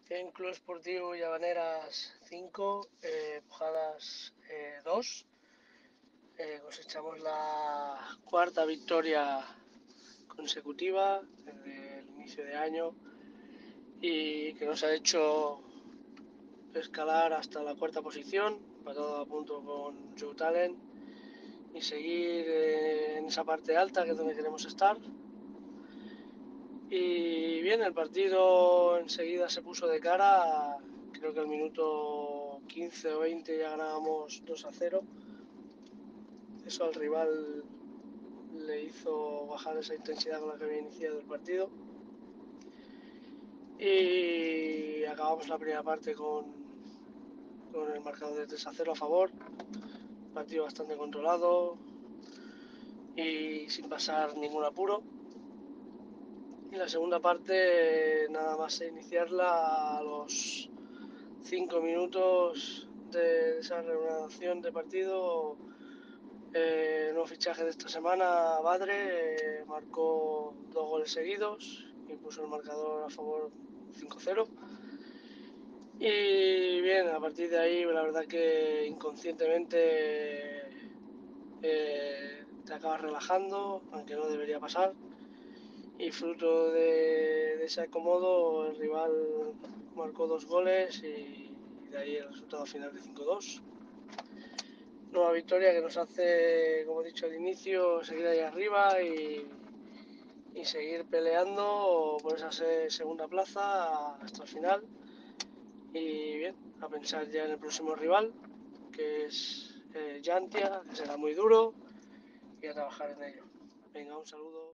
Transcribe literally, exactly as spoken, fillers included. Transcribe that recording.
En Club Esportivo Llavaneras cinco, eh, Pujadas eh, dos. Eh, cosechamos la cuarta victoria consecutiva desde el inicio de año y que nos ha hecho escalar hasta la cuarta posición, empatado a punto con Joe Talent, y seguir eh, en esa parte alta que es donde queremos estar. Y bien, el partido enseguida se puso de cara, creo que al minuto quince o veinte ya ganábamos dos a cero. Eso al rival le hizo bajar esa intensidad con la que había iniciado el partido. Y acabamos la primera parte con, con el marcador de tres a cero a favor. Partido bastante controlado y sin pasar ningún apuro. Y la segunda parte, nada más iniciarla, a los cinco minutos de esa reanudación de partido, eh, el nuevo fichaje de esta semana, Badre, eh, marcó dos goles seguidos y puso el marcador a favor cinco cero. Y bien, a partir de ahí, la verdad que inconscientemente eh, te acabas relajando, aunque no debería pasar. Y fruto de, de ese acomodo, el rival marcó dos goles y de ahí el resultado final de cinco dos. Nueva victoria que nos hace, como he dicho al inicio, seguir ahí arriba y, y seguir peleando por esa segunda plaza hasta el final. Y bien, a pensar ya en el próximo rival, que es eh, Llantia, que será muy duro, y a trabajar en ello. Venga, un saludo.